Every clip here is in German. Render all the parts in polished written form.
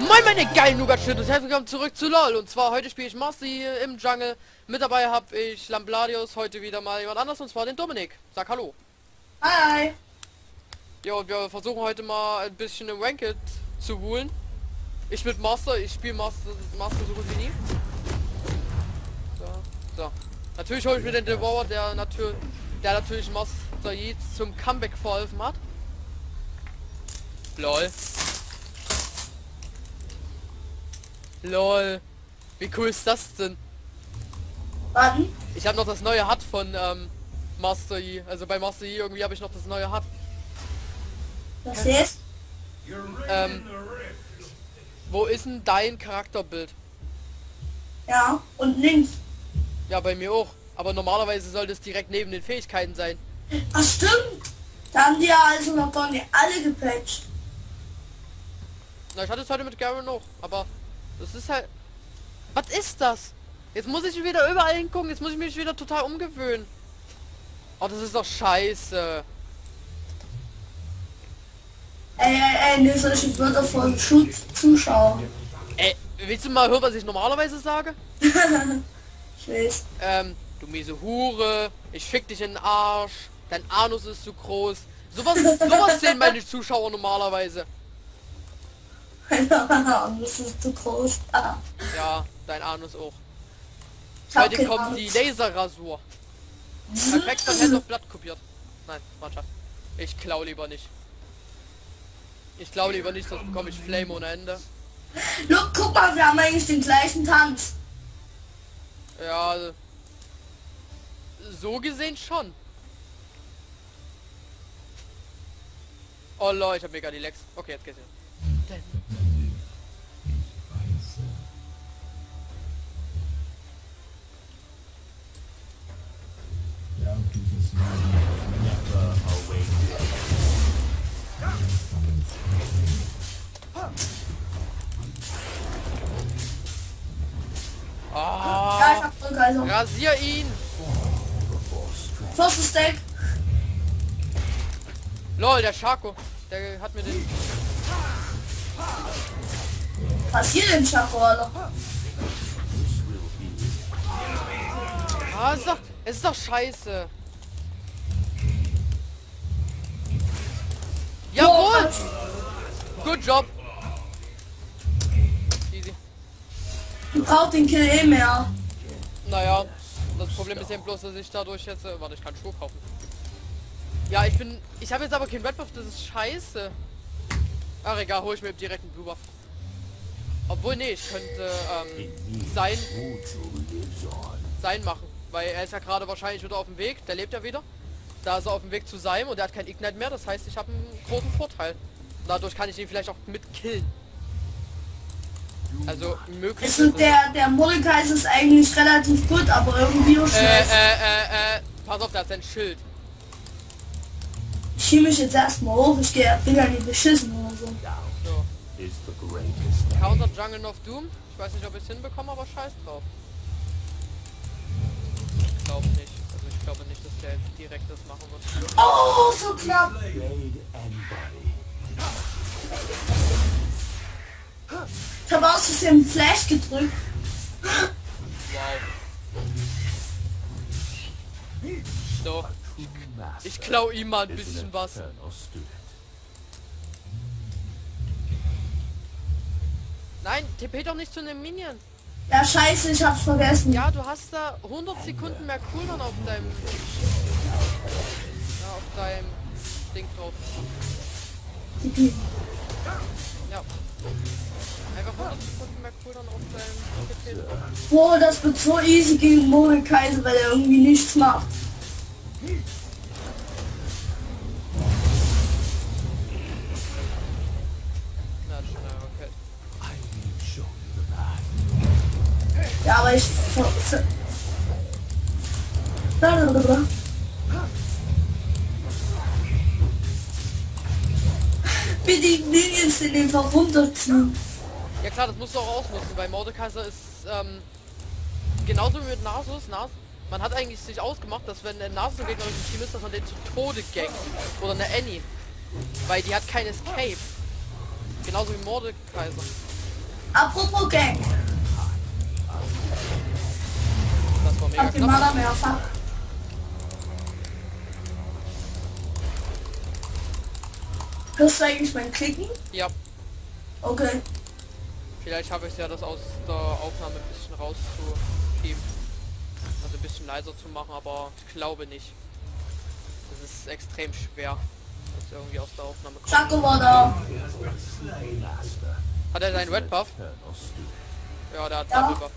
Moin meine geilen Nougat-Shit und herzlich willkommen zurück zu LOL. Und zwar heute spiele ich Marcy im Jungle. Mit dabei habe ich Lambladius, heute wieder mal jemand anders und zwar den Dominik. Sag hallo. Hi. Ja, und wir versuchen heute mal ein bisschen im Ranked zu holen. Ich mit Master, ich spiele Master so gut wie nie. So. Natürlich hole ich mir den Devourer, der natürlich Master Yi zum Comeback verholfen hat. LOL. LOL. Wie cool ist das denn? Wann? Ich habe noch das neue Hut von Master Yi. Also bei Master Yi irgendwie habe ich noch das neue Hut. Was ist? Wo ist denn dein Charakterbild? Ja, und links. Ja, bei mir auch. Aber normalerweise sollte es direkt neben den Fähigkeiten sein. Ach stimmt. Da haben die ja also noch gar nicht alle gepatcht. Na, ich hatte es heute mit Garen noch. Aber das ist halt... Was ist das? Jetzt muss ich wieder überall hingucken. Jetzt muss ich mich wieder total umgewöhnen. Oh, das ist doch scheiße. Ne, solche Wörter von Zuschauer. Willst du mal hören, was ich normalerweise sage? Ich weiß. Du miese Hure, ich fick dich in den Arsch, dein Anus ist zu groß. Sowas sehen meine Zuschauer normalerweise. Das ist zu groß. Ja, dein Anus auch. Ich hab Heute keine kommt Ahnung. die Laserrasur. Perfekt von Hand auf Blatt kopiert. Nein, Mannschaft. Ich klau lieber nicht. Ich glaube lieber nicht, sonst bekomme ich Flame ohne Ende. Look, guck mal, wir haben eigentlich den gleichen Tanz. Ja, also, so gesehen schon. Oh Leute, ich hab mega die Lex. Okay, jetzt geht's ja. Ja, ich hab Rückreise. Rasier ihn! First Stack. Lol, der Schako. Der hat mir den... Was hier denn, Chaco, Alter? Ah, es ist doch scheiße. Jawohl! Good job. Easy. Du brauchst den Kill eh mehr. Naja, das Problem ist eben bloß, dass ich dadurch jetzt... warte, ich kann Schuh kaufen. Ja, ich habe jetzt aber keinen Red Buff, das ist scheiße. Ach egal, hole ich mir direkt einen Blue Buff. Obwohl, nee, ich könnte sein machen. Weil er ist ja gerade wahrscheinlich wieder auf dem Weg, der lebt ja wieder. Da ist er auf dem Weg zu sein und er hat kein Ignite mehr, das heißt, ich habe einen großen Vorteil. Dadurch kann ich ihn vielleicht auch mit killen. Also möglich. Also der Mordecai ist eigentlich relativ gut, aber irgendwie auch schlecht. Pass auf, der hat sein Schild. Ich schiebe mich jetzt erstmal hoch, bin ja nicht beschissen oder so. So. Counter Jungle of Doom. Ich weiß nicht, ob ich es hinbekomme, aber scheiß drauf. Ich glaube nicht. Also ich glaube nicht, dass der jetzt direkt das machen wird. Oh, so knapp. Ich habe aus Versehen Flash gedrückt. Wow. So. Ich klau ihm mal ein bisschen was. Nein, TP doch nicht zu einem Minion. Ja, scheiße, ich hab's vergessen. Ja, du hast da 100 Sekunden mehr Cooldown auf deinem... Ja, auf deinem Ding drauf. Ja. Einfach 100 Sekunden mehr Cooldown auf deinem TP drauf. Boah, das wird so easy gegen Mordecai, weil er irgendwie nichts macht. Na, schnell, okay. Ja, aber ich... Wie die Minions den einfach runterziehen. Ja klar, das musst du auch ausnutzen, weil Mordekaiser ist genauso wie mit Nasus. Man hat eigentlich sich ausgemacht, dass wenn ein Nasus-Gegner im Team ist, dass man den zu Tode gankt. Oder eine Annie. Weil die hat kein Escape. Genauso wie Mordekaiser. Apropos Gang. Das war mega Habt ihr knapp. Mana mehrfach? Hörst du eigentlich mein Klicken? Ja, Okay. vielleicht habe ich es ja, das aus der Aufnahme ein bisschen rauszuschieben. Also ein bisschen leiser zu machen, aber ich glaube nicht. Das ist extrem schwer, das irgendwie aus der Aufnahme kommt. Schako war da. Hat er seinen Red Buff? Ja, der hat Ja. Double Buff.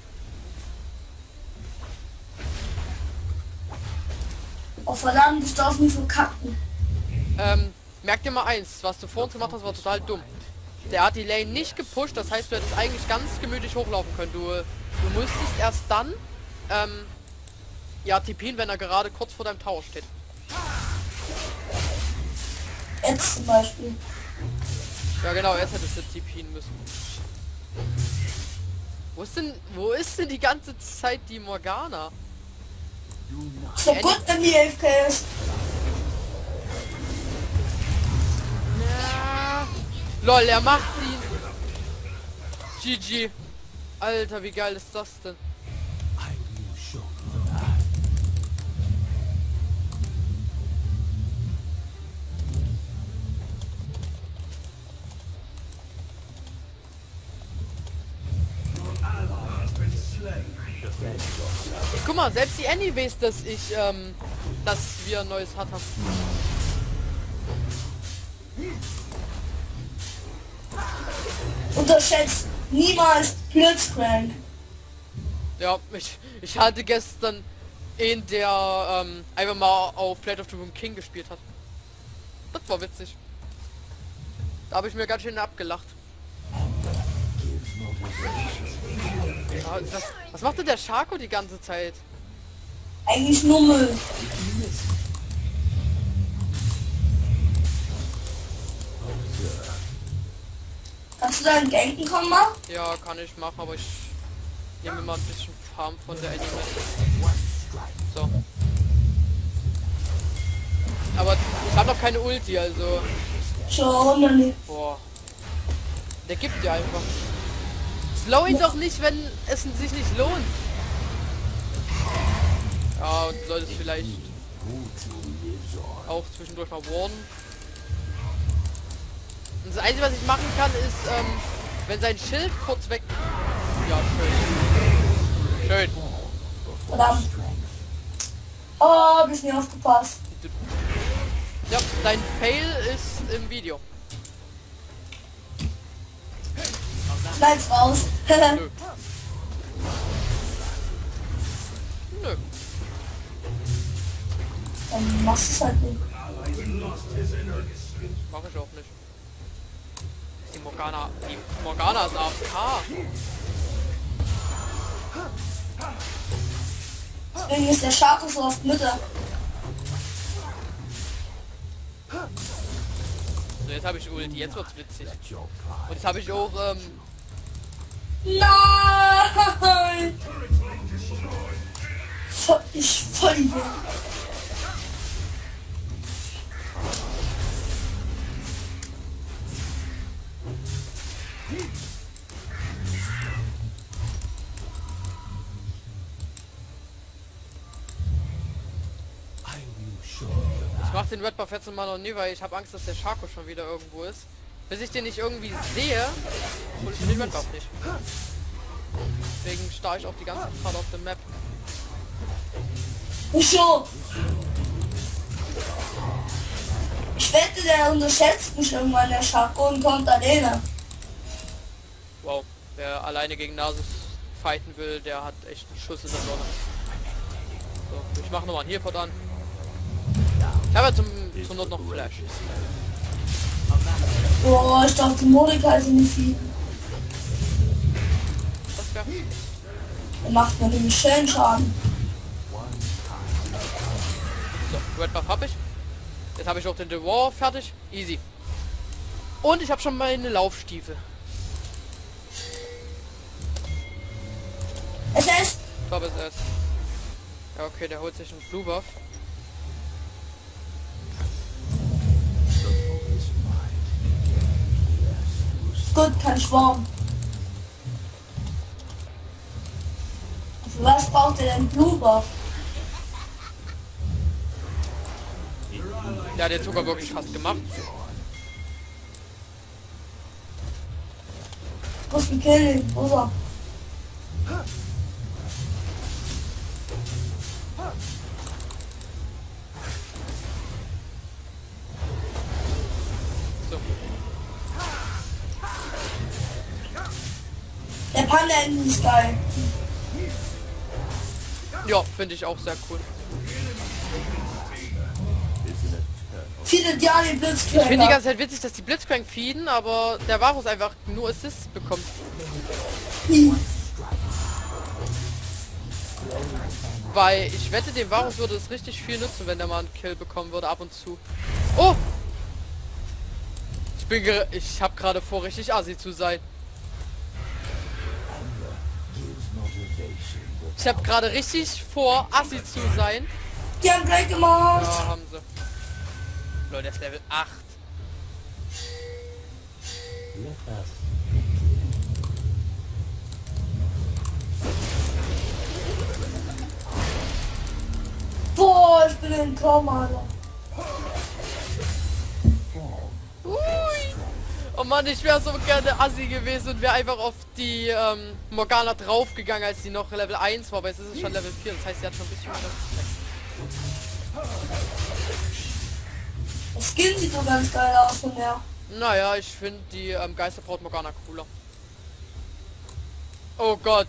Oh verdammt, ich darf nicht verkacken. Merk dir mal eins, was du vor uns gemacht hast, war total dumm. Der hat die Lane nicht gepusht, das heißt, du hättest eigentlich ganz gemütlich hochlaufen können. Du musstest erst dann, ja, TPen, wenn er gerade kurz vor deinem Tower steht. Jetzt zum Beispiel. Ja genau, jetzt hättest du TPen müssen. Wo ist denn die ganze Zeit die Morgana? So gut, wenn die AFK ist. Ja. Lol, er macht ihn. GG. Alter, wie geil ist das denn? Guck mal, selbst die Annie weiß, dass wir ein neues Hut haben. Unterschätzt niemals Blitzcrank. Ja, ich hatte gestern einen, der einfach mal auf Plate of the Moon King gespielt hat. Das war witzig. Da habe ich mir ganz schön abgelacht. Ja, was macht denn der Schako die ganze Zeit? Eigentlich nur Müll. Kannst du da in Ganken kommen mal? Ja, kann ich machen, aber ich nehme mal ein bisschen Farm von der Annie mit. So. Aber ich habe noch keine Ulti, also... Schon, dann Boah. Der gibt dir einfach. Slow ihn doch nicht, wenn es sich nicht lohnt. Ja, und du solltest vielleicht auch zwischendurch mal warnen. Und das Einzige, was ich machen kann, ist, wenn sein Schild kurz weg... Ja, schön. Schön. verdammt. Oh, hab ich nicht aufgepasst. Ja, dein Fail ist im Video. Schneid's raus. Nö. Nö. Dann machst du es halt nicht. Mach ich auch nicht. Die Morgana ist AFK. Deswegen ist der Schako so oft Mütter. So, jetzt habe ich Ulti, jetzt wird's witzig. Und jetzt habe ich auch, Nein! Ich voll die ich mach den Red Buff jetzt mal noch nie, weil ich habe Angst, dass der Schako schon wieder irgendwo ist. Bis ich den nicht irgendwie sehe, hol ich mir den Red Buff nicht. Deswegen starre ich auch die ganze Zeit auf der Map. Ich schon. Ich wette, der unterschätzt mich irgendwann, der Schako, und kommt alleine. Wow, wer alleine gegen Nasus fighten will, der hat echt einen Schuss in der Sonne. So, ich mache nochmal einen Healpot an. Ich habe ja zum Not noch Flash. Boah, ich dachte, Monika ist nicht viel. Das wäre... Der macht mir nämlich schön Schaden. So, Red Buff habe ich. Jetzt habe ich auch den The War fertig. Easy. Und ich habe schon meine Laufstiefel. SS? Top SS. Ja, okay, der holt sich einen Blue Buff. Gut, kann ich warm. Was braucht er denn Blue Buff? Ja, der Zucker wirklich fast gemacht. Ich muss ihn killen, wo ist er? So. Der Panda-Engine ist geil. Ja, finde ich auch sehr cool. Viele Diane Ich finde die Blitzcranker. ganze Zeit witzig, dass die Blitzcrank feeden, aber der Varus einfach nur Assists bekommt. Weil ich wette, dem Varus würde es richtig viel nutzen, wenn der mal einen Kill bekommen würde ab und zu. Oh! Ich habe gerade vor, richtig assi zu sein. Ich habe gerade richtig vor, assi zu sein. Die haben Break gemacht. Ja, haben sie. Leute, der ist Level 8. Boah, ich bin in Koma, Alter. Ui. Oh Mann, ich wäre so gerne assi gewesen und wäre einfach auf die Morgana draufgegangen, als sie noch Level 1 war, aber jetzt ist es schon Level 4, das heißt, sie hat schon ein bisschen mehr. Das Skin sieht so ganz geil aus von der. Naja, ich finde die Geisterbraut Morgana cooler. Oh Gott.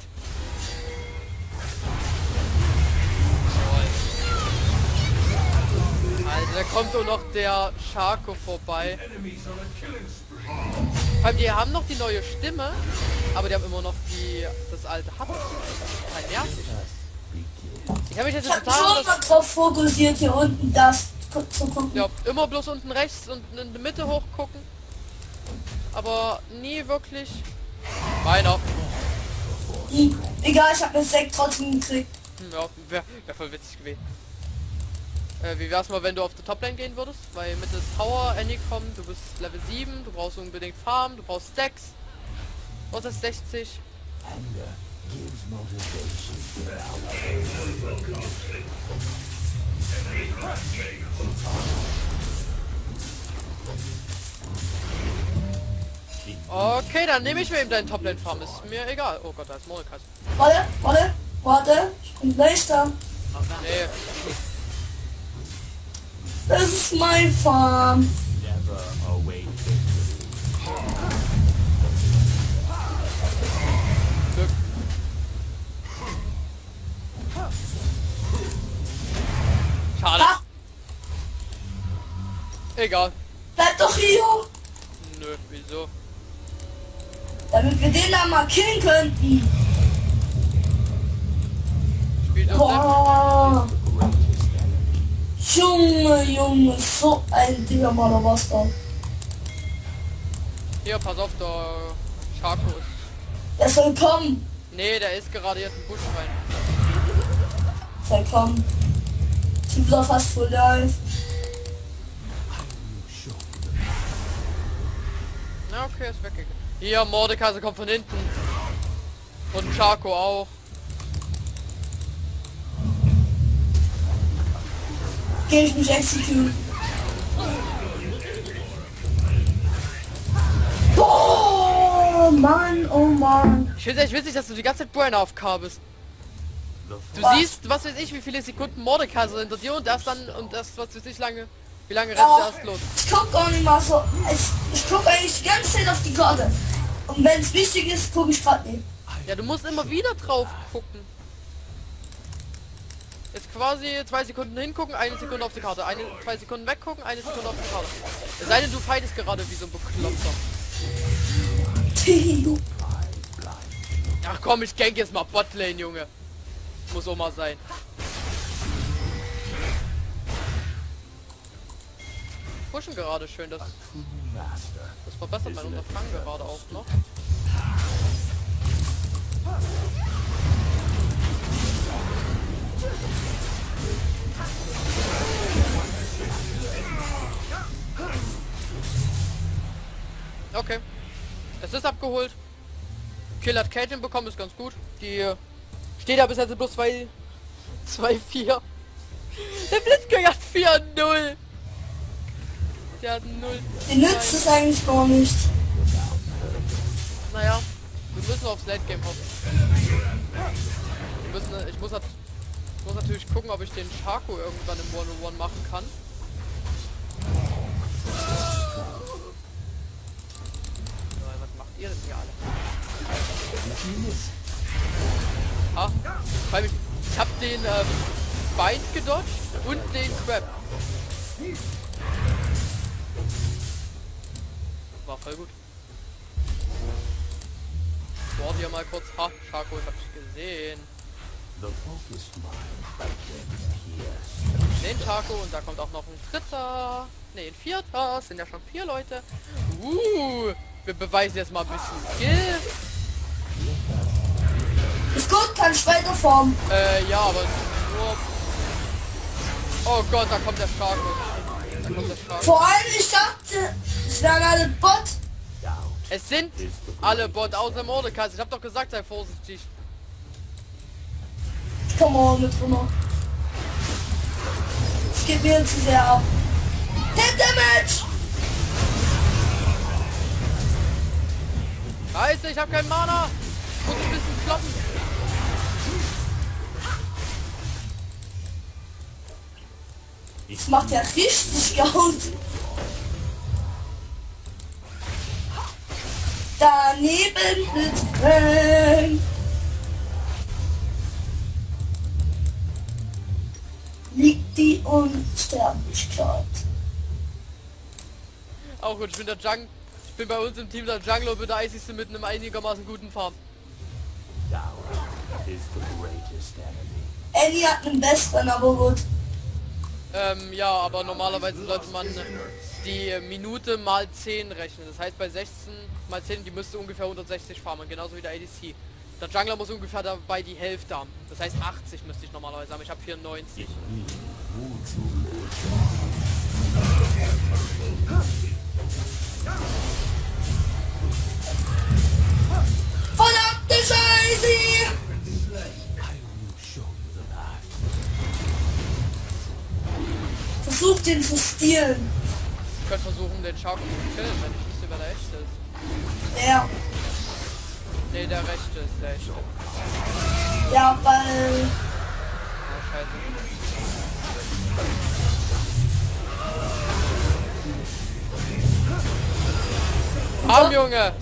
Alter, da kommt doch noch der Schako vorbei. Vor allem, die haben noch die neue Stimme, aber die haben immer noch das alte Hub. Halt nervig. Ich habe mich jetzt Ich hab total schon mal drauf fokussiert, hier unten das zu gucken. ja, immer bloß unten rechts und in der Mitte hochgucken. Aber nie wirklich. Meiner. Egal, ich hab den Sekt trotzdem gekriegt. Ja, wäre voll witzig gewesen. Wie wär's mal, wenn du auf die Toplane gehen würdest? Weil mit der Tower Annie kommt, du bist Level 7, du brauchst unbedingt Farm, du brauchst Stacks. Was ist 60? Okay, dann nehme ich mir eben deinen Toplane Farm, ist mir egal. Oh Gott, da ist Morikas. Warte, ich bin gleich da. Nee, Das ist mein Farm. Glück. Schade. Ah, Egal. bleib doch hier, Nö, wieso? damit wir den dann mal killen könnten. Spielt doch Boah. Junge, so ein Digga, mal was da. Hier, pass auf, der Schako ist. Der soll kommen. Nee, der ist gerade jetzt im Busch rein. Soll kommen. Ich bin doch fast full live. Na okay, ist weggegangen. Hier, Mordekaiser kommt von hinten. Und Schako auch. Geh ich mich exekutieren. Oh Mann, oh Mann. Ich finde es echt witzig, dass du die ganze Zeit Brain auf K bist. Du Was? siehst, was weiß ich, wie viele Sekunden Mordekaiser hinter dir und erst dann, und erst, was weiß ich, wie lange rennst du Ja, erst los? ich guck gar nicht mal so. Ich guck eigentlich die ganze Zeit auf die Karte. Und wenn es wichtig ist, gucke ich gerade nicht. Ja, du musst immer wieder drauf gucken. Jetzt quasi 2 Sekunden hingucken, 1 Sekunde auf die Karte, 2 Sekunden weggucken, 1 Sekunde auf die Karte. Es sei denn, du fightest gerade wie so ein Bekloppter. Ach komm, ich gank jetzt mal Botlane, Junge. Muss auch mal sein. Pushen gerade schön, das verbessert mein Unterfangen gerade auch noch. Okay. Es ist abgeholt. Kill hat Caitlyn bekommen, ist ganz gut. Die Steht ja bis jetzt bloß 2-4. Der Blitzkrieg hat 4-0. Der hat 0. Den nützt es eigentlich gar nicht. Naja, wir müssen aufs Late Game hoffen. Ich muss natürlich gucken, ob ich den Shaco irgendwann im One-on-One machen kann. Was macht ihr denn hier alle? Ah, ich hab den Bind gedodged und den Crab. War voll gut. Ward hier mal kurz. Ha, Shaco, ich hab dich gesehen. Den Shaco und da kommt auch noch ein dritter. Ne, ein vierter. Es sind ja schon 4 Leute. Wir beweisen jetzt mal ein bisschen Skill. Ist gut, kann ich weiterfahren. Ja, aber nur... Oh Gott, da kommt der Shaco. Vor allem, ich dachte, es wären alle Bot. Es sind alle Bot außer Mordecai. Ich hab doch gesagt, sei vorsichtig. Come on, mit runter. Es geht mir zu sehr ab. Hit Damage! Scheiße, ich hab keinen Mana. Ich muss ein bisschen kloppen. Das macht ja richtig gut. Daneben Blitzkrieg. Liegt die Unsterblichkeit. Auch gut, ich bin bei uns im Team der Jungler und bin der ICC mit einem einigermaßen guten Farm. Annie hat einen besseren, aber gut. Ja, aber normalerweise sollte man die Minute mal 10 rechnen. Das heißt bei 16 mal 10, die müsste ungefähr 160 farmen, genauso wie der ADC. Der Jungler muss ungefähr dabei die Hälfte haben. Das heißt 80 müsste ich normalerweise haben. Ich habe 94. Verdammte Scheiße! Versucht ihn zu stehlen. Ich könnte versuchen, den Shaco zu killen, wenn ich wüsste, wer der echte ist. Ja. Ne, der rechte ist der echte. Ja, weil... Oh, scheiße. Arm, Junge!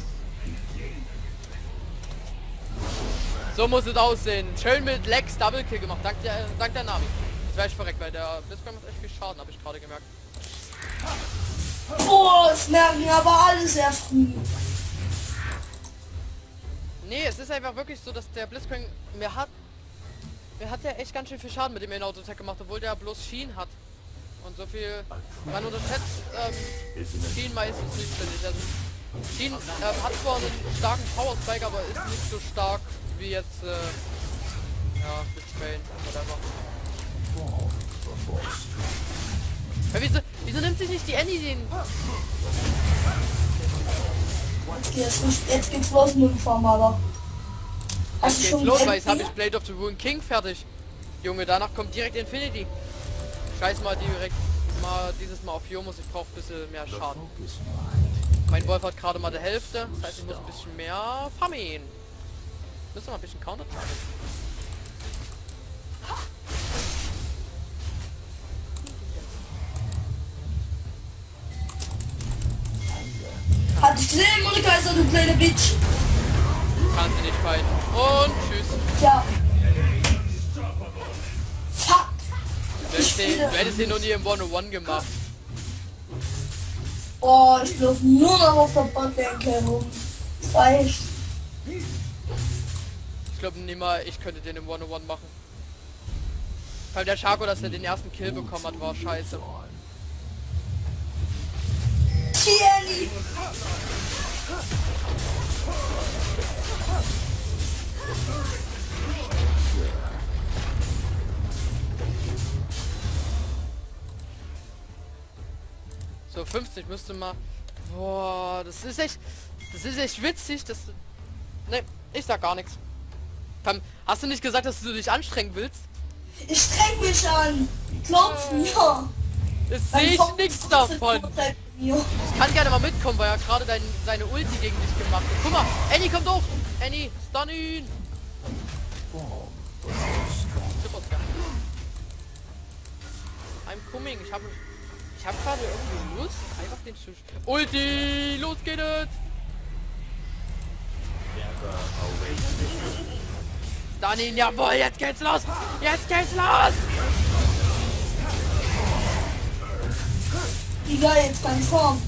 So muss es aussehen. Schön mit Lex Double Kill gemacht. Dank der Nami. Jetzt wäre ich verreckt, weil der Blitzcrank macht echt viel Schaden, habe ich gerade gemerkt. Boah, es merken aber alle sehr früh. Nee, es ist einfach wirklich so, dass der Blitzcrank mir hat der echt ganz schön viel Schaden mit dem Auto-Attack gemacht, obwohl der bloß Schienen hat. Und so viel... Man unterschätzt Schienen meistens nicht, finde ich. Also, Schienen hat zwar einen starken Power-Spike, aber ist nicht so stark wie jetzt ja, mit Train oder was. Wieso nimmt sich nicht die Annie den... Jetzt geht's los mit dem Formaler. Jetzt geht's los, weil jetzt habe ich Blade of the Ruined King fertig. Junge, danach kommt direkt Infinity. Scheiß mal direkt dieses Mal auf Jomus, ich brauche ein bisschen mehr Schaden. Mein Wolf hat gerade mal die Hälfte, das heißt ich muss ein bisschen mehr farmen. Müssen wir mal ein bisschen counter -chargen. Hat dich gesehen, Monika, du kleine Bitch. Kannst du nicht fighten. Und tschüss. Ja. Fuck. Du hättest den noch nie im One-on-One gemacht. Oh, ich laufe nur noch auf der Botlane herum. Das reicht. Ich glaube nicht mal, ich könnte den im One-on-One machen. Weil der Shaco, dass er den ersten Kill bekommen hat, war scheiße. Tierney. So, 50 müsste mal... Boah, das ist echt witzig, dass... Ne, ich sag gar nichts. Hast du nicht gesagt, dass du dich anstrengen willst? Ich streng mich an. Glaub's mir. Das Mein sehe ich Fokus nichts ist davon. bei mir. Ich kann gerne mal mitkommen, weil er gerade seine Ulti gegen dich gemacht hat. Guck mal, Annie kommt hoch. Annie, stun ihn. Super, ja. I'm coming. Ich hab gerade irgendwie Lust, einfach den Tisch. Ulti, los geht es. Stun ihn, jawohl, jetzt geht's los. Jetzt geht's los. Digga, jetzt kann ich Form.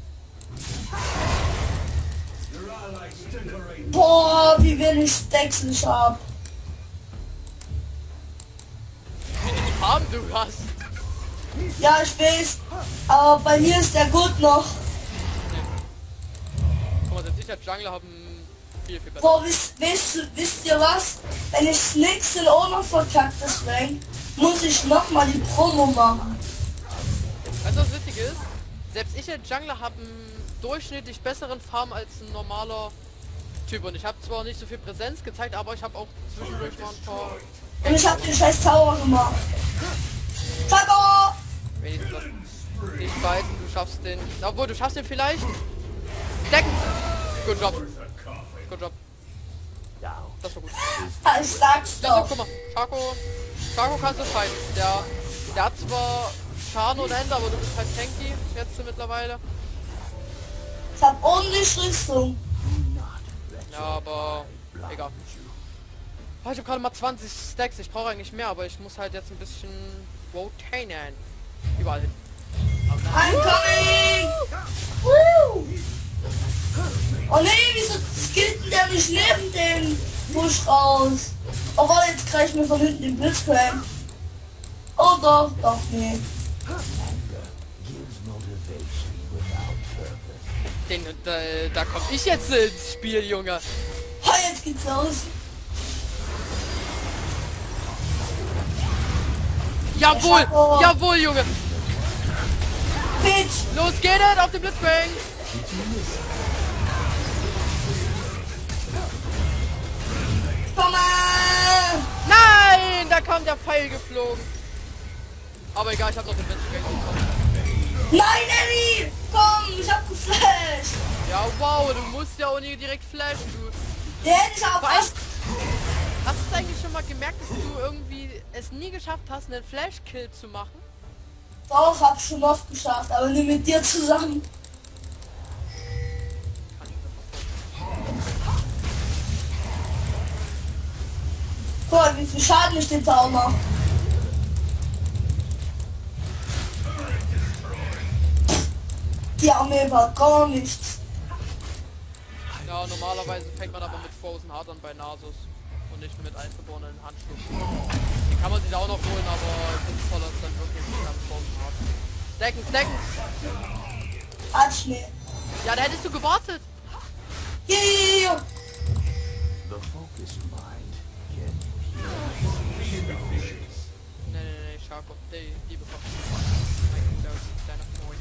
Boah, wie wenig Stacks ich hab. Wie viel Farben du hast. Ja, ich weiß. Aber bei mir ist der gut noch. Guck mal, sicher Jungler haben viel besser. Boah, wisst ihr was? Wenn ich das nächste auch noch verkackt das Rank, muss ich nochmal die Promo machen. Weißt du, was witzig ist? Selbst ich als Jungler habe einen durchschnittlich besseren Farm als ein normaler Typ. Und ich habe zwar nicht so viel Präsenz gezeigt, aber ich habe auch zwischendurch mal ein paar... Und ich hab den scheiß Tower gemacht. Taco! Wenigstens das. Ich weiß, du schaffst den... Obwohl, du schaffst den vielleicht. Decken! Good job. Good job. Das war gut. Ich sag's Ja, doch. guck mal, Chaco kannst du fighten. Der hat zwar Schaden ohne Ende, aber du bist halt tanky jetzt mittlerweile. Ich hab ordentlich Rüstung. Ja, aber egal. Oh, ich habe gerade mal 20 Stacks. Ich brauche eigentlich mehr, aber ich muss halt jetzt ein bisschen rotaten. Überall hin. I'm coming! Woo! Oh nee, wieso skillt denn der nicht neben dem Busch raus? Oh warte, jetzt krieg ich mir von hinten den Blitzcrank. Oh doch, nee. Da komm ich jetzt ins Spiel, Junge. Ha, jetzt geht's los. Jawohl, jawohl, Junge. Pitch! Los geht es auf den Blitzcrank. Komm mal! Nein, da kam der Pfeil geflogen. Aber egal, ich habe noch den Blitzcrank bekommen. Nein, Ellie! Komm, ich hab geflasht! Ja, wow, du musst ja auch nie direkt flashen, du. Der hätte ich auch fast... Hast du eigentlich schon mal gemerkt, dass du irgendwie es nie geschafft hast, einen Flash-Kill zu machen? Doch, hab schon oft geschafft, aber nur mit dir zusammen. Guck mal, wie viel Schaden ich den Tower mache. Die Armee war gar nichts. Ja, normalerweise fängt man aber mit Frozen Heart an bei Nasus und nicht mit eingeborenen Handstufen. Die kann man sich auch noch holen, aber sinnvoller ist dann wirklich mit einem Frozen Heart. Stecken! Hat Schnee. Ja, da hättest du gewartet! Yeah. Nee, Chaco, die bekommt. Kleiner Freund.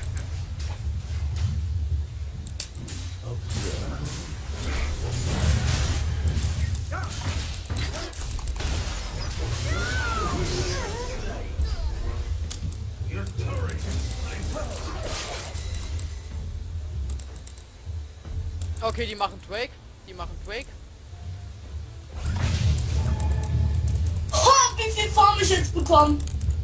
Okay, die machen Drake. Oh, wie viel Form ich jetzt bekommen.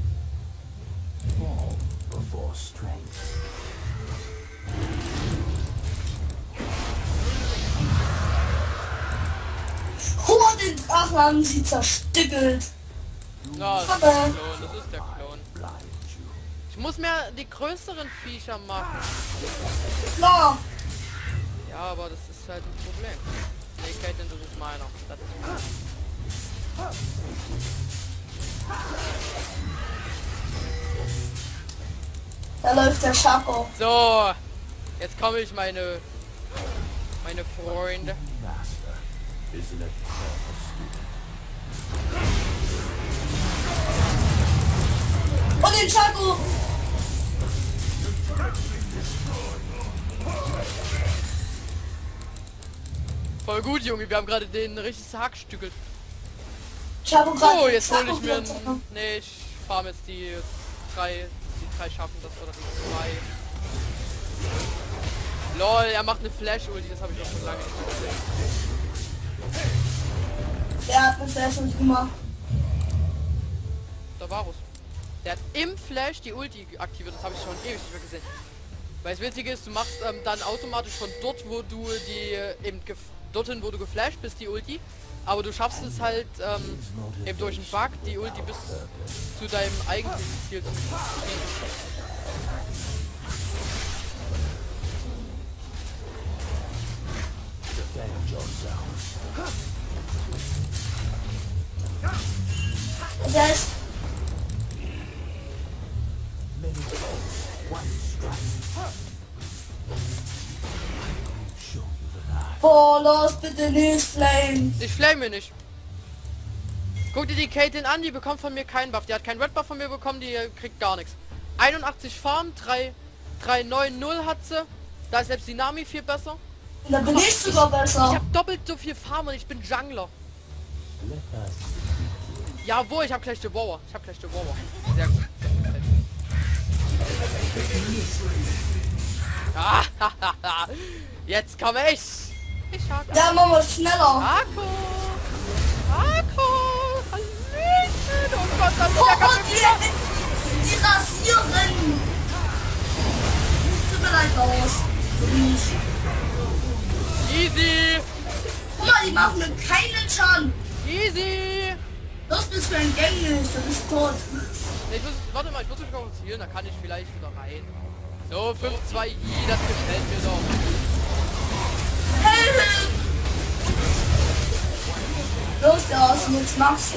Oh, den Drachen haben sie zerstückelt. Ja, das ist der Klon, das ist der Klon. Ich muss mehr die größeren Viecher machen. Klar. Ja, aber das ist halt ein Problem. Nee, Caitlyn, das ist meiner. Das ist meiner. Da läuft der Chaco. So, jetzt komme ich, meine Freunde. Und den Chaco. Voll gut, Junge, wir haben gerade den richtig zerhackstückelt. Ich habe gerade... So, jetzt hole ich mir ein... Nee, ich farm jetzt die drei schaffen das, oder die zwei. Lol, er macht eine Flash-Ulti, das habe ich auch schon lange nicht mehr gesehen. Er hat eine Flash-Ulti gemacht. Da war es. Der hat im Flash die Ulti aktiviert, das habe ich schon ewig nicht mehr gesehen. Weil das Witzige ist, du machst dann automatisch von dort, wo du die dorthin, wo du geflasht bist, die Ulti. Aber du schaffst es halt eben durch einen Bug, die Ulti bis zu deinem eigentlichen Ziel zu kriegen. Das heißt... Boah, los, bitte nicht Flame. Ich flame nicht. Guck dir die Caitlyn an, die bekommt von mir keinen Buff. Die hat keinen Red Buff von mir bekommen, die kriegt gar nichts. 81 Farm, 390 hat sie. Da ist selbst die Nami viel besser. Und dann bin ich sogar Ich besser. habe doppelt so viel Farm und ich bin Jungler. Jawohl, ich habe gleich die Wower. Sehr gut. Ah, jetzt komme ich. Ich hake. Ja, machen wir schneller. Hako. Hallöchen. Oh Gott, das ist ja Oh, ganz die rasieren. Tut mir leid, aus. easy. Guck mal, die machen mir keinen Schaden. Easy. Los, bist du ein Gänglich, du bist tot. Warte mal, ich muss mich noch zielen, da kann ich vielleicht wieder rein. So, 5-2i, das gefällt mir doch. Help! Los, der Ausnutz, machst du.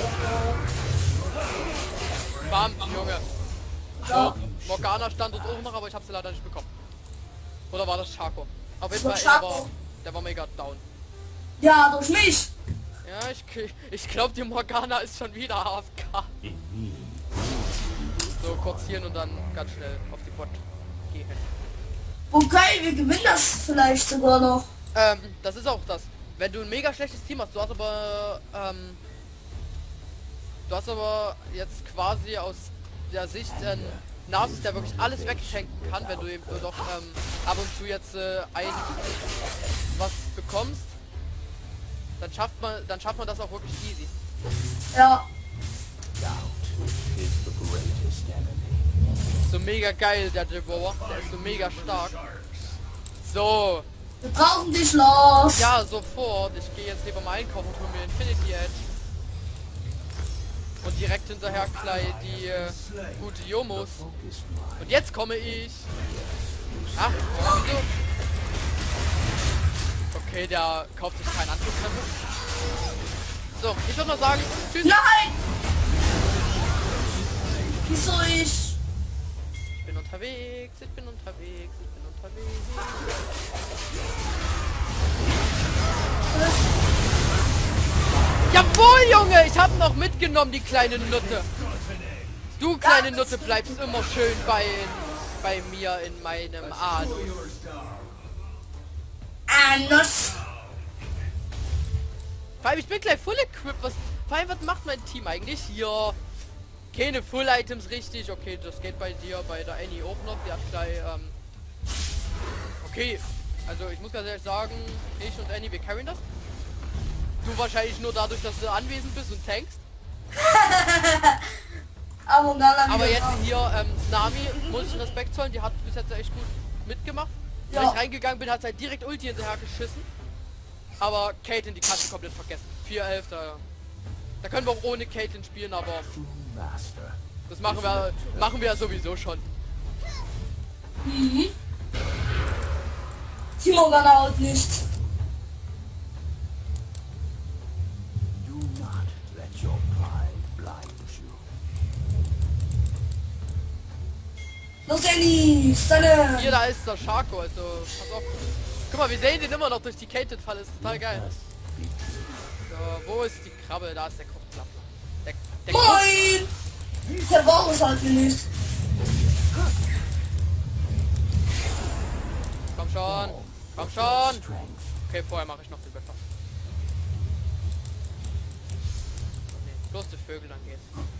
Bam, Junge. Ja. Morgana stand dort oben noch, aber ich habe sie leider nicht bekommen. Oder war das Chaco? Auf jeden Das war Fall, Chaco. der war mega down. Ja, durch mich. Ja, ich glaube, die Morgana ist schon wieder AFK. So, kurz hier und dann ganz schnell auf die Bot gehen. Okay, wir gewinnen das vielleicht sogar noch. Das ist auch das. Wenn du ein mega schlechtes Team hast, du hast aber jetzt quasi aus der Sicht Nasus, der wirklich alles wegschenken kann, wenn du eben doch ab und zu jetzt was bekommst, dann schafft man das auch wirklich easy. Ja. So mega geil, der Devourer, der ist so mega stark. So, Wir brauchen dich los. ja, sofort. Ich gehe jetzt lieber mal einkaufen und hole mir Infinity Edge. Und direkt hinterher gleich die gute Jomos. Und jetzt komme ich. Ach, wieso? Okay, der kauft sich keinen Anschlusstreffer. So, ich würde noch sagen, tschüss. Nein! Wieso ich? Ich bin unterwegs. Jawohl, Junge, ich habe noch mitgenommen, die kleine Nutte. Du kleine Nutte bleibst immer schön bei mir in meinem Anus. Anders. Vor allem, ich bin gleich full equipped. Vor allem, was macht mein Team eigentlich hier? Keine Full Items richtig. Okay, das geht bei dir, bei der Annie auch noch. Die hat gleich, okay. Also, ich muss ganz ehrlich sagen, ich und Annie, wir carryen das. Du wahrscheinlich nur dadurch, dass du anwesend bist und tankst. Aber jetzt hier, Nami, muss ich Respekt zollen, die hat bis jetzt echt gut mitgemacht. Ja. Als ich reingegangen bin, hat sie halt direkt Ulti hinterher geschissen. Aber Caitlyn, die kannst du komplett vergessen. 4-11, da können wir auch ohne Caitlyn spielen, aber das machen wir ja sowieso schon. Mhm. Timo haut nicht. Los, Annie, Sonne. Hier, da ist der Chaco, also pass auf. Guck mal, wir sehen den immer noch durch die Caitlyn-Falle, ist total geil. So, wo ist die Krabbe? Da ist der Kopfklapp. Der Moin! Der Varus halt nicht. Komm schon! Komm schon! Okay, vorher mache ich noch den Beffer. Bloß die Vögel angeht.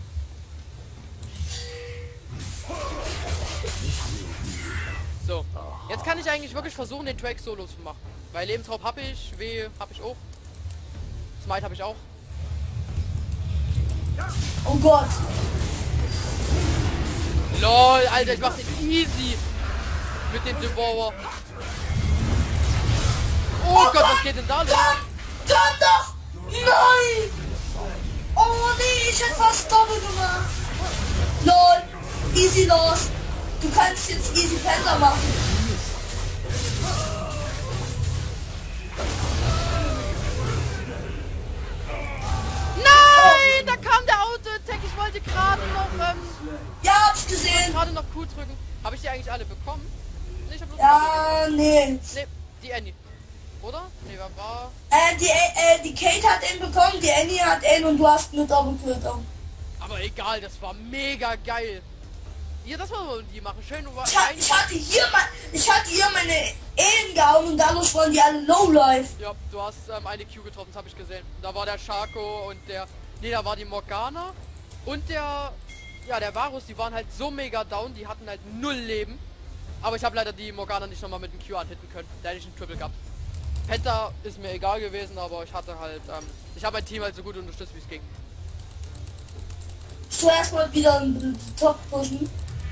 So, jetzt kann ich eigentlich wirklich versuchen, den Drake solo zu machen. Weil Lebensraub habe ich, W habe ich auch. Smite habe ich auch. Oh Gott. LOL, Alter, ich mach den easy mit dem Devourer. Oh Gott, was geht denn da los? Komm doch! Nein! Oh nee, ich hätte fast doppelt gemacht. LOL, easy los. Du kannst jetzt easy Panda machen. Nein, da kam der Auto-Attack. Ich wollte gerade noch, Ja, hab ich gesehen. gerade noch Q drücken. Habe ich die eigentlich alle bekommen? Nee, ich hab bloß Ja, nee. Nee, die Annie. Oder? Nee, wer war? Die Kate hat ihn bekommen, die Annie hat ihn und du hast nur Doppeltötung. Aber egal, das war mega geil. Hier, das wollen wir die machen. Schön, du warst Ich hatte hier meine Ehen gehauen und dadurch waren die alle Lowlife. Ja, du hast eine Q getroffen, das habe ich gesehen. Da war der Shaco und der... Nee, da war die Morgana und der... Ja, der Varus, die waren halt so mega down, die hatten halt 0 Leben. Aber ich habe leider die Morgana nicht nochmal mit dem Q anhitten können. Da hätte ich einen Triple gehabt. Penta ist mir egal gewesen, aber ich hatte halt... ich habe mein Team halt so gut unterstützt, wie es ging. Zuerst mal wieder einen Top pushen.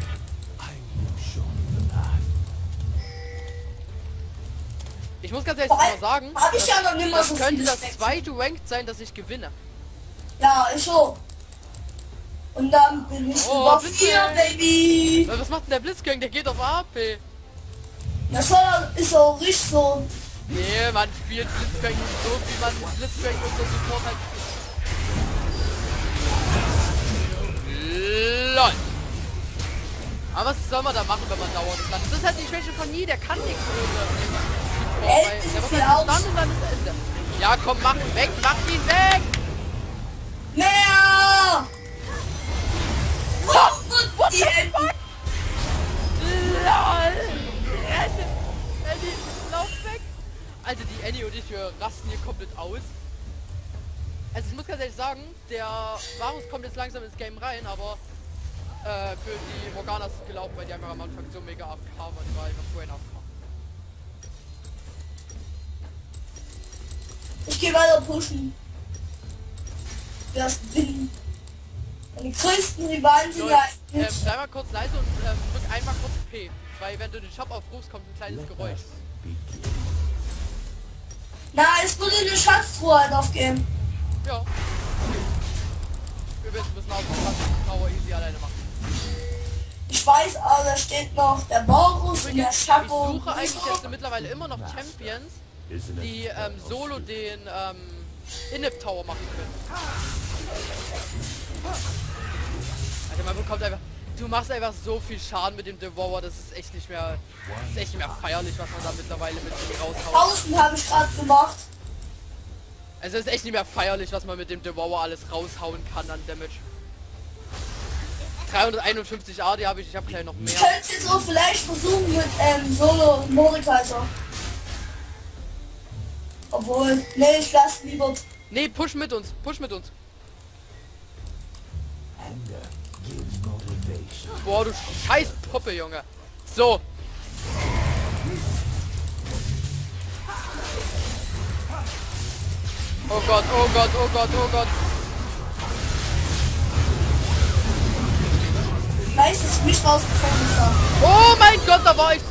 Ich muss ganz ehrlich mal sagen, Hab ich ja noch nicht mal so könnte viel das Respekt. zweite Ranked sein, dass ich gewinne. Ja, ich schon. Und dann bin ich Oh, über bitte. 4, Baby. Was macht denn der Blitzkrieg? Der geht auf AP. Das ist auch richtig so. Nee, man spielt Blitzkrieg so, wie man Blitzkrieg und so Support halt spielt. LOL. Aber was soll man da machen, wenn man dauernd ist? Das ist halt die Schwäche von nie, der kann nichts ohne Support. Ey, Der wird viel halt aus. stand und dann ist Ende. Ja, komm, mach ihn weg, mach ihn weg! Mehr! What Die the Enten. fuck? LOL! Annie, lauf weg! Alter, die Annie und ich, wir rasten hier komplett aus. Also ich muss ganz ehrlich sagen, der Varus kommt jetzt langsam ins Game rein, aber für die Morgana ist es gelaufen, weil die einfach am Anfang so mega AFK war, die war einfach vorhin AFK. Ich gehe weiter pushen. Das bin. Meine größten Rivalen sind Leute, ja eigentlich. sei mal kurz leise und drück einmal kurz P, weil wenn du den Shop aufrufst, kommt ein kleines Geräusch. Na, es würde eine Schatztruhe halt aufgeben. Ja. Wir müssen auch die Tower easy alleine machen. Ich weiß, aber da steht noch der Borus und der Ich Chapo. suche eigentlich jetzt mittlerweile immer noch Champions, die solo den Inhib Tower machen können. Alter, man bekommt einfach... Du machst einfach so viel Schaden mit dem Devourer, das ist echt nicht mehr feierlich, was man da mittlerweile mit ihm raushaut. 1000 habe ich gerade gemacht. Also es ist echt nicht mehr feierlich, was man mit dem Devourer alles raushauen kann an Damage. 351 AD habe ich habe gleich noch mehr. Ich könnte jetzt auch vielleicht versuchen mit Solo und Mordekaiser. Obwohl, nee, ich lasse lieber. Nee, push mit uns. Boah, du scheiß Puppe, Junge. So. Oh Gott, oh Gott, oh Gott, oh Gott. Weiß, dass ich mich rausgefunden habe. Oh mein Gott, da war ich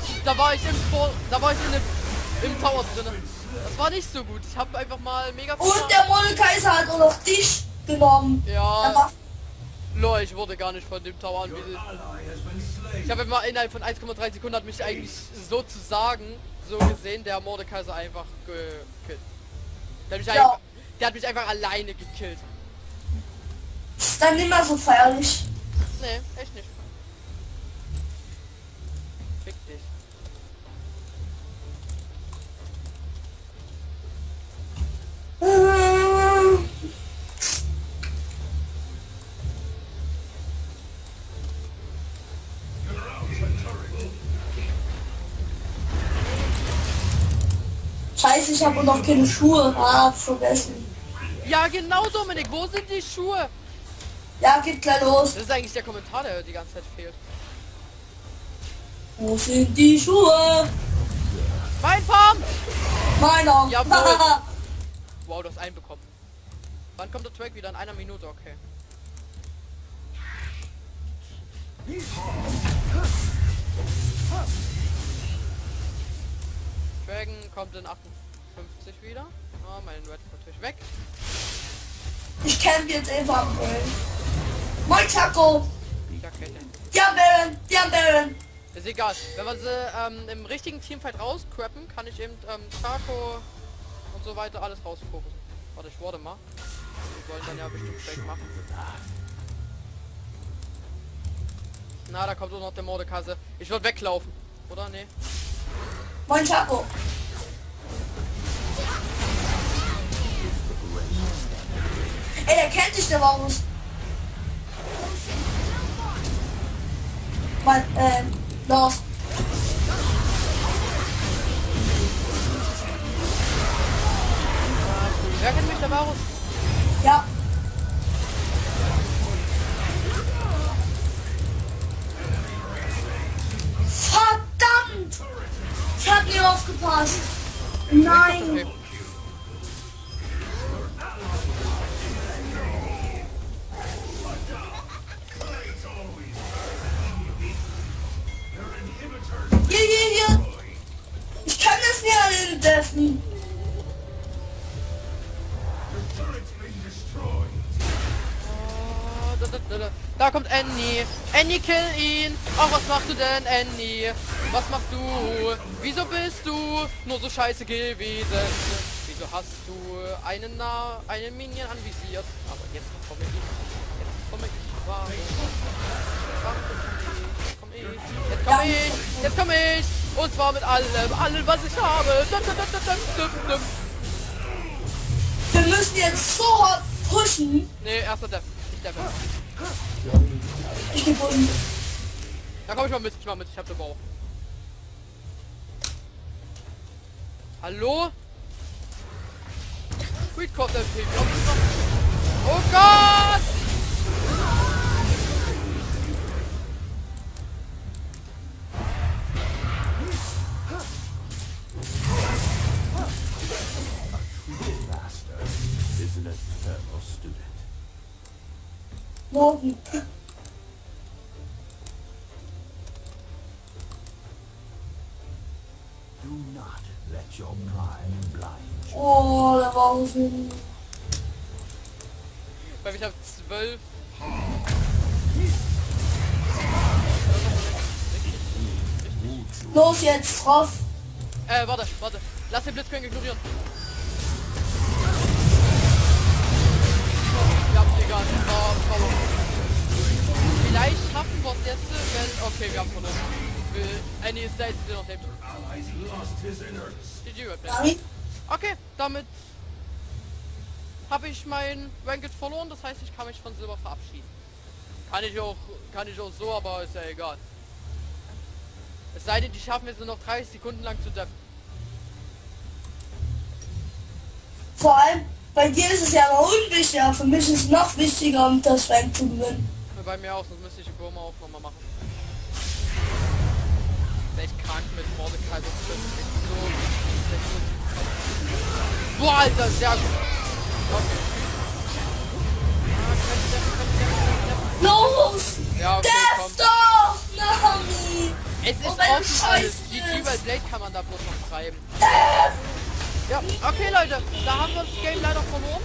im Tower drin. Das war nicht so gut. Ich habe einfach mal mega viel Und der Mordekaiser hat auch noch dich genommen. Ja. Der macht Lol, ich wurde gar nicht von dem Tower anvisiert. Ich habe immer innerhalb von 1,3 Sekunden hat mich eigentlich sozusagen so gesehen, der Mordekaiser einfach gekillt. Der hat mich einfach alleine gekillt. ist dann nicht mehr so feierlich. Nee, echt nicht. Fick dich. Scheiße, ich habe noch keine Schuhe. Ah, hab vergessen. Ja genau, Dominik, wo sind die Schuhe? Ja, geht gleich los. Das ist eigentlich der Kommentar, der die ganze Zeit fehlt. Wo sind die Schuhe? Mein Farm! Meiner. Jawohl. Wow, du hast einen bekommen. Wann kommt der Track wieder? In einer Minute, okay. Dragon kommt in 58 wieder. Oh, mein Red ist natürlich weg. Ich kämpfe jetzt einfach. Moin Chaco. Ja, okay. Die haben Baron. Ist egal. Wenn wir sie im richtigen Teamfight rauscrappen, kann ich eben Taco und so weiter alles rausfokussen. Warte, ich warte mal. Die wollen dann ja bestimmt Fake machen. Na, da kommt auch noch der Mordekasse. Ich würde weglaufen. Oder? Nee. Moin Chaco. Ey, der kennt dich, der Varus. Mein, Lars. Wer kennt mich, der Varus? Ja. Verdammt! Ich hab nie aufgepasst. Nein. Okay. Hier. Ich kann das nicht alleine deffen. Da kommt Annie. Annie, kill ihn. Ach, was machst du denn, Annie? Was machst du? Wieso bist du nur so scheiße gewesen? Wieso hast du einen Minion anvisiert? Aber jetzt komme ich. Jetzt komme ich. Und zwar mit allem, was ich habe. Wir müssen jetzt so hart pushen. Nee, erster Death. Nicht Death. Ich geh unten. Da komm ich mal mit, ich hab den Bauch. Hallo? Sweet kommt der Film. Oh Gott! Morgen. Do not let your pride blind you. Oh, der Varus. Weil ich hab 12. Los jetzt, drauf. Warte. Lass den Blitzkrieg ignorieren. Ja, egal. Vielleicht schaffen wir es jetzt, wenn... Okay, wir haben verloren. Annie ist da jetzt, die noch lebt. GG, Nein. okay, damit habe ich mein Ranked verloren. Das heißt, ich kann mich von Silber verabschieden. Kann ich auch so, aber ist ja egal. Es sei denn, die schaffen es nur noch 30 Sekunden lang zu deffen. Vor allem, bei dir ist es ja noch unwichtig, aber für mich ist es noch wichtiger, um das Rank zu gewinnen. Bei mir auch, sonst müsste ich die Burma auch nochmal machen. Echt krank mit Mordecai, das ist so... Boah, Alter, sehr gut. Okay. Los! Ja, okay, komm. Death doch! Nami! Es ist Oh, wenn du offen scheiße alles. Die bist. Dual Blade kann man da bloß noch treiben. Death! Ja, okay Leute, da haben wir das Game leider verloren.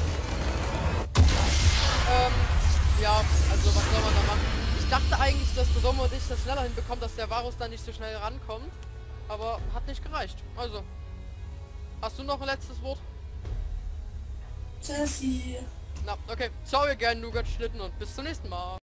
Ja, also was soll man da machen? Ich dachte eigentlich, dass der Domo und ich das schneller hinbekommen, dass der Varus dann nicht so schnell rankommt. Aber hat nicht gereicht. Also, hast du noch ein letztes Wort? Tschüssi. Na, okay. Sorry again, Nougat Schlitten und bis zum nächsten Mal.